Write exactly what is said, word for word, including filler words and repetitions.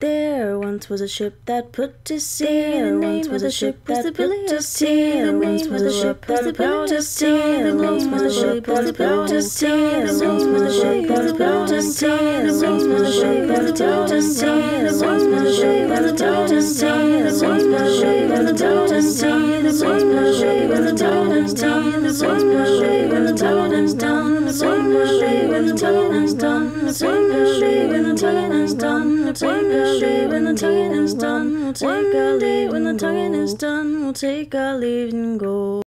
There once was a ship that put to sea. There once was a ship that put to sea. There once was a ship that put to sea. There once was a ship that put to sea. There once was a ship that put to sea. There once was a ship that put to sea. There once was a ship that put to sea. There once was a ship that put to sea. There once was a ship that put to sea. There once was a ship that put to sea. There once was a ship that put to sea. There once was a ship that put to sea. When the tonguing is done, we'll take our leave. When the tonguing is done, we'll take our leave and go.